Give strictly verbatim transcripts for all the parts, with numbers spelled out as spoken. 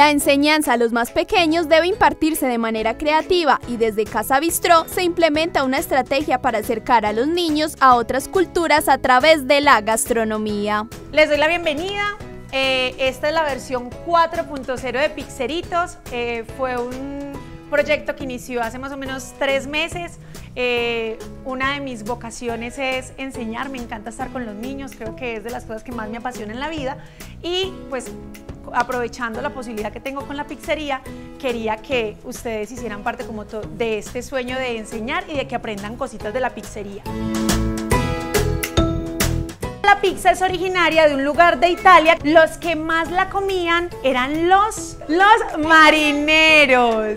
La enseñanza a los más pequeños debe impartirse de manera creativa y desde Casa Bistró se implementa una estrategia para acercar a los niños a otras culturas a través de la gastronomía. Les doy la bienvenida. Eh, esta es la versión cuatro punto cero de Pizzeritos. Eh, fue un proyecto que inició hace más o menos tres meses. Eh, una de mis vocaciones es enseñar, me encanta estar con los niños, creo que es de las cosas que más me apasiona en la vida y pues aprovechando la posibilidad que tengo con la pizzería, quería que ustedes hicieran parte como de este sueño de enseñar y de que aprendan cositas de la pizzería. La pizza es originaria de un lugar de Italia. Los que más la comían eran los, los marineros.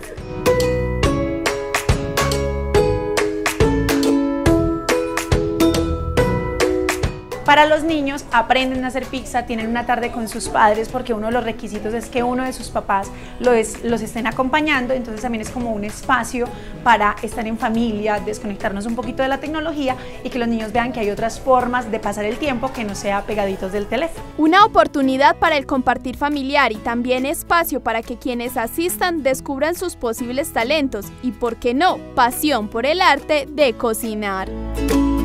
Para los niños aprenden a hacer pizza, tienen una tarde con sus padres porque uno de los requisitos es que uno de sus papás los, los estén acompañando, entonces también es como un espacio para estar en familia, desconectarnos un poquito de la tecnología y que los niños vean que hay otras formas de pasar el tiempo que no sea pegaditos del teléfono. Una oportunidad para el compartir familiar y también espacio para que quienes asistan descubran sus posibles talentos y, por qué no, pasión por el arte de cocinar.